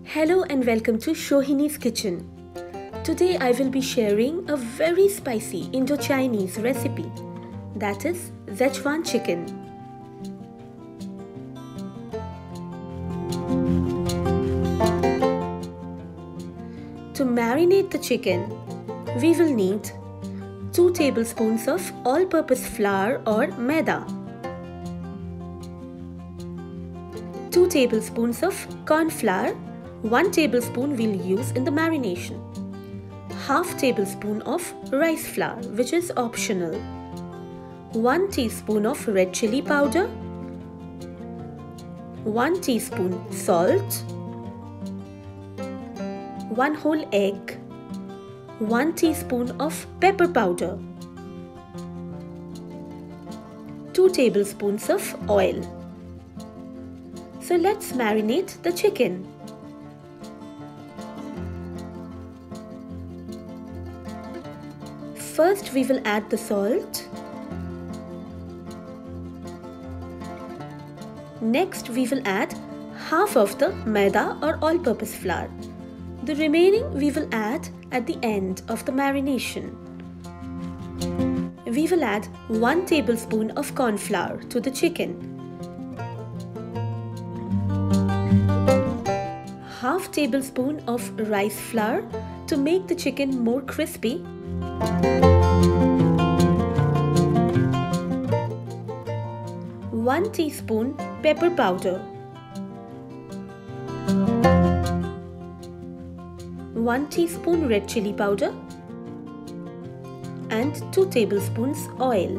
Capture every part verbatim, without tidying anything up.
Hello and welcome to Shohini's Kitchen. Today I will be sharing a very spicy Indo-Chinese recipe, that is Szechuan chicken. To marinate the chicken, we will need two tablespoons of all-purpose flour or maida, two tablespoons of corn flour, one tablespoon we'll use in the marination, half tablespoon of rice flour which is optional, one teaspoon of red chili powder, one teaspoon salt, one whole egg, one teaspoon of pepper powder, two tablespoons of oil. So let's marinate the chicken. First we will add the salt. Next we will add half of the maida or all-purpose flour. The remaining we will add at the end of the marination. We will add one tablespoon of corn flour to the chicken, half tablespoon of rice flour to make the chicken more crispy, one teaspoon pepper powder, one teaspoon red chili powder, and two tablespoons oil.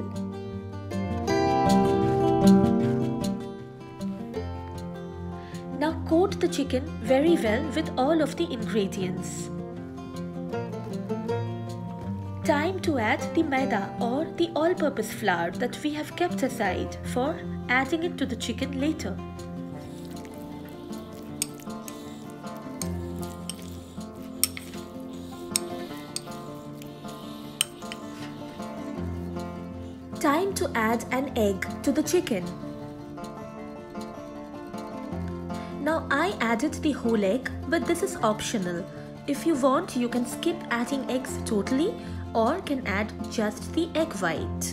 Now coat the chicken very well with all of the ingredients. Time to add the maida or the all-purpose flour that we have kept aside for adding it to the chicken later. Time to add an egg to the chicken. Now I added the whole egg, but this is optional. If you want, you can skip adding eggs totally or can add just the egg white.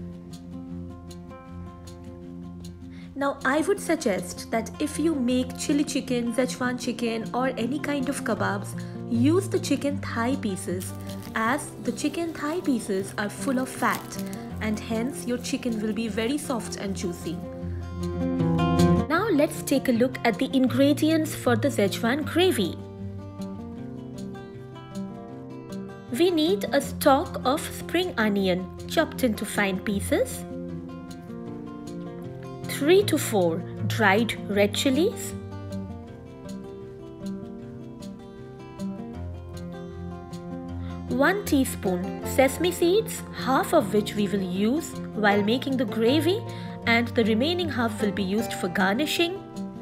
Now I would suggest that if you make chili chicken, Szechuan chicken or any kind of kebabs, use the chicken thigh pieces, as the chicken thigh pieces are full of fat and hence your chicken will be very soft and juicy. Now let's take a look at the ingredients for the Szechuan gravy. We need a stalk of spring onion chopped into fine pieces, three to four dried red chilies, one teaspoon sesame seeds, half of which we will use while making the gravy and the remaining half will be used for garnishing,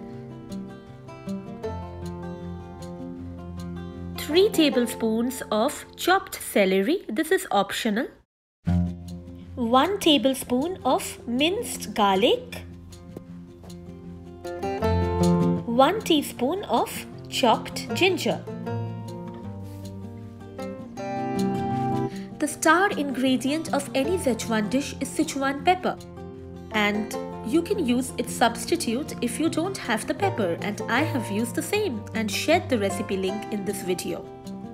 three tablespoons of chopped celery, this is optional, one tablespoon of minced garlic, one teaspoon of chopped ginger. The star ingredient of any Szechuan dish is Sichuan pepper, and you can use its substitute if you don't have the pepper, and I have used the same and shared the recipe link in this video.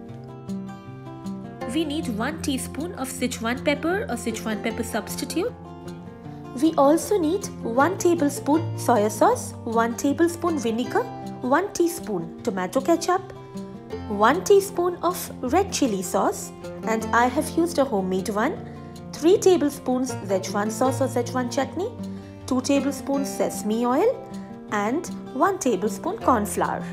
We need one teaspoon of Sichuan pepper or Sichuan pepper substitute. We also need one tablespoon soya sauce, one tablespoon vinegar, one teaspoon tomato ketchup, one teaspoon of red chili sauce, and I have used a homemade one, three tablespoons Szechuan sauce or Szechuan chutney, two tablespoons sesame oil, and one tablespoon corn flour.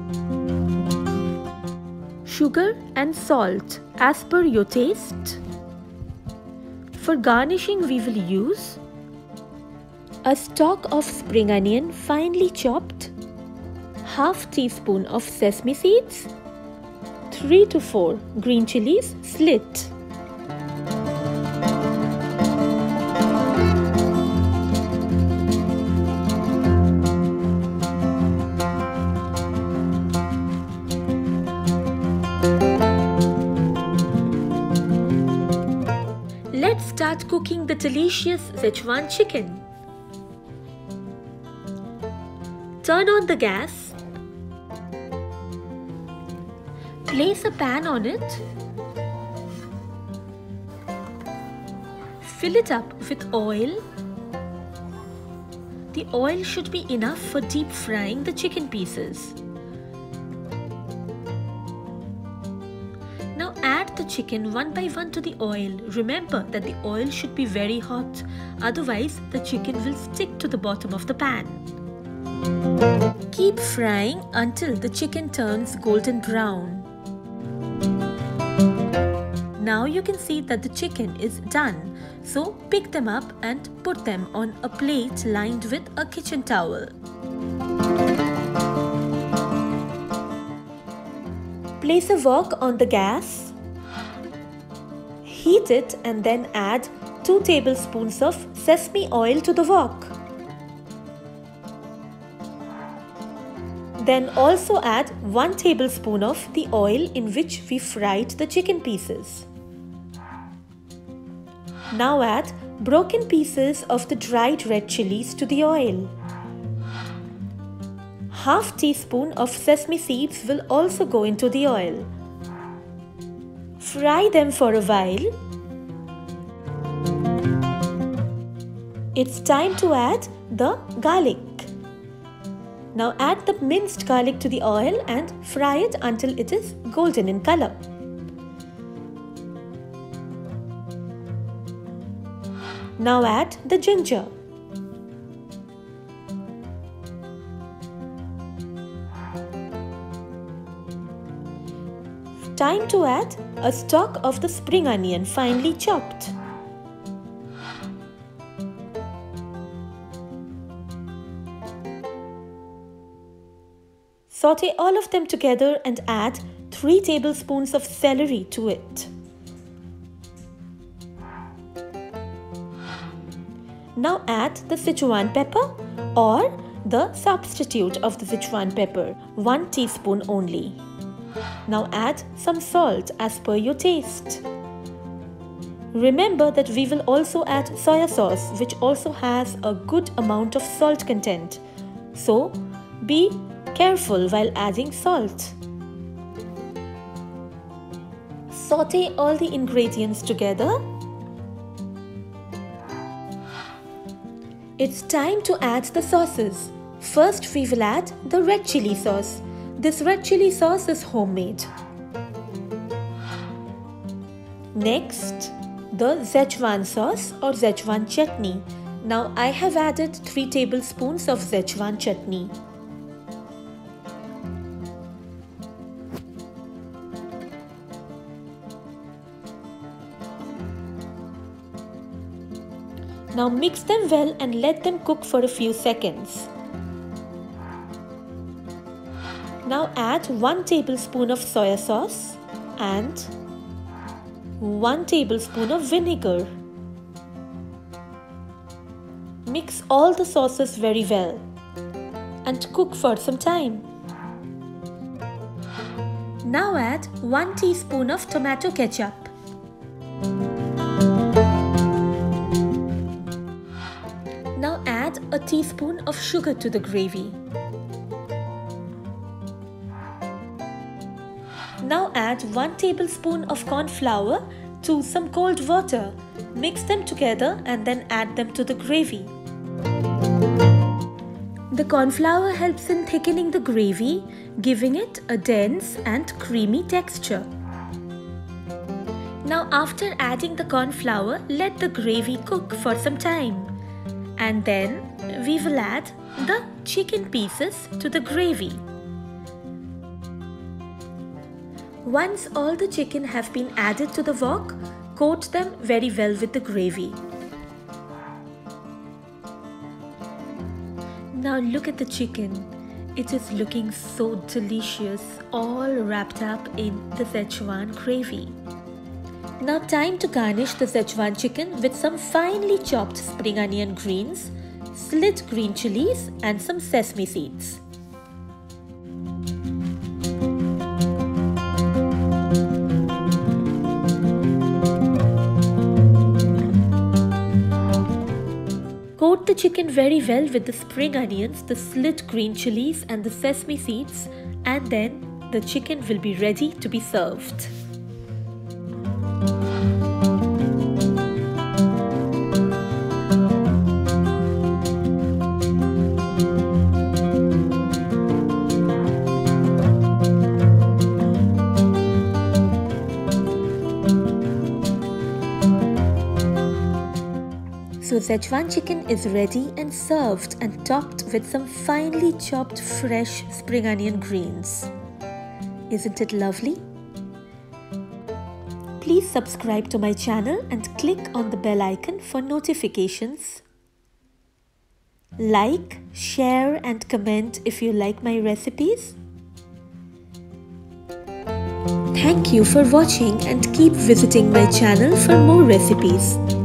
Sugar and salt as per your taste. For garnishing we will use a stalk of spring onion finely chopped, half teaspoon of sesame seeds, three to four green chilies slit, start cooking the delicious Szechuan chicken. Turn on the gas. Place a pan on it. Fill it up with oil. The oil should be enough for deep frying the chicken pieces. Now add the chicken one by one to the oil. Remember that the oil should be very hot, otherwise the chicken will stick to the bottom of the pan. Keep frying until the chicken turns golden brown. Now you can see that the chicken is done. So pick them up and put them on a plate lined with a kitchen towel. Place a wok on the gas. Heat it and then add two tablespoons of sesame oil to the wok. Then also add one tablespoon of the oil in which we fried the chicken pieces. Now add broken pieces of the dried red chilies to the oil. Half teaspoon of sesame seeds will also go into the oil. Fry them for a while. It's time to add the garlic. Now add the minced garlic to the oil and fry it until it is golden in color. Now add the ginger. Time to add a stalk of the spring onion finely chopped. Saute all of them together and add three tablespoons of celery to it. Now add the Szechuan pepper or the substitute of the Szechuan pepper, one teaspoon only. Now add some salt as per your taste. Remember that we will also add soya sauce, which also has a good amount of salt content. So be careful while adding salt. Saute all the ingredients together. It's time to add the sauces. First we will add the red chili sauce. This red chili sauce is homemade. Next, the Szechuan sauce or Szechuan chutney. Now I have added three tablespoons of Szechuan chutney. Now mix them well and let them cook for a few seconds. Now add one tablespoon of soya sauce and one tablespoon of vinegar. Mix all the sauces very well and cook for some time. Now add one teaspoon of tomato ketchup. Now add a teaspoon of sugar to the gravy. Now add one tablespoon of corn flour to some cold water. Mix them together and then add them to the gravy. The corn flour helps in thickening the gravy, giving it a dense and creamy texture. Now after adding the corn flour, let the gravy cook for some time. And then we will add the chicken pieces to the gravy. Once all the chicken have been added to the wok, coat them very well with the gravy. Now look at the chicken. It is looking so delicious, all wrapped up in the Szechuan gravy. Now time to garnish the Szechuan chicken with some finely chopped spring onion greens, slit green chilies and some sesame seeds. the chicken very well with the spring onions, the slit green chilies and the sesame seeds, and then the chicken will be ready to be served. So Szechuan chicken is ready and served and topped with some finely chopped fresh spring onion greens. Isn't it lovely? Please subscribe to my channel and click on the bell icon for notifications. Like, share and comment if you like my recipes. Thank you for watching and keep visiting my channel for more recipes.